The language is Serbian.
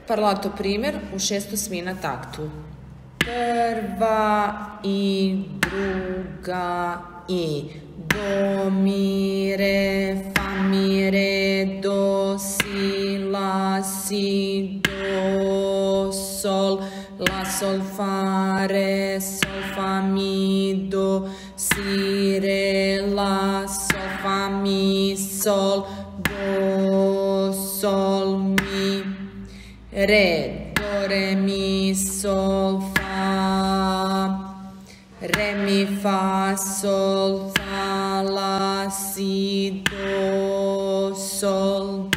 Parlato primer u šestosmina taktu. Prva i druga i do, mi, re, fa, mi, re, do, si, la, si, do, sol, la, sol, fa, re, sol, fa, mi, do, si, re, la, sol, fa, mi, sol, do, sol, mi, re, do, re, mi, sol, fa, re, mi, fa, sol, fa, la, si, do, sol,